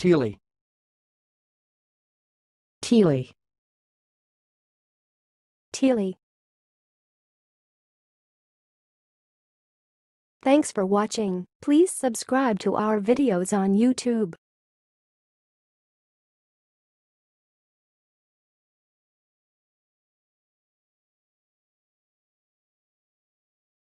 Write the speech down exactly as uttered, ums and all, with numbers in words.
teli, teli, teli. Thanks for watching. Please subscribe to our videos on YouTube.